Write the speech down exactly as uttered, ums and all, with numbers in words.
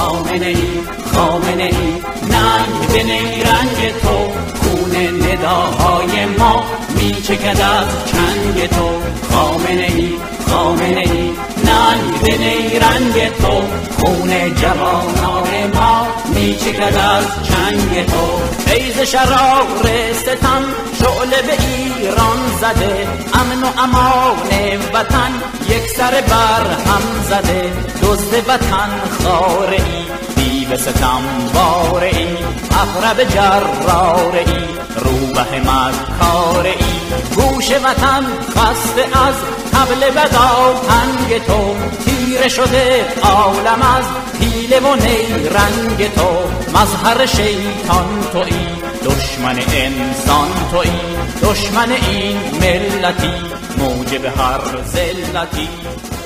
خامنه ای خامنه ای ننگ به نیرنگ تو خون نداهای ما میچکد از چنگ تو خامنه ای خامنه ای ننگ به نیرنگ تو خون جوانان ما میچکد از چنگ تو ای ز شرار ستم شعله به ایران زده امن و امان وطن یک سر بر هم زده دزد وطن خاره ای دیو ستم باره ای عقرب جراره ای روبه مکاره ای گوش وطن خسته از طبل بدا تنگ تو تیره شده عالم از حیله و نیرنگ تو مظهر شیطان تویی دشمن انسان تویی دشمن این ملتی موجب هر ذلتی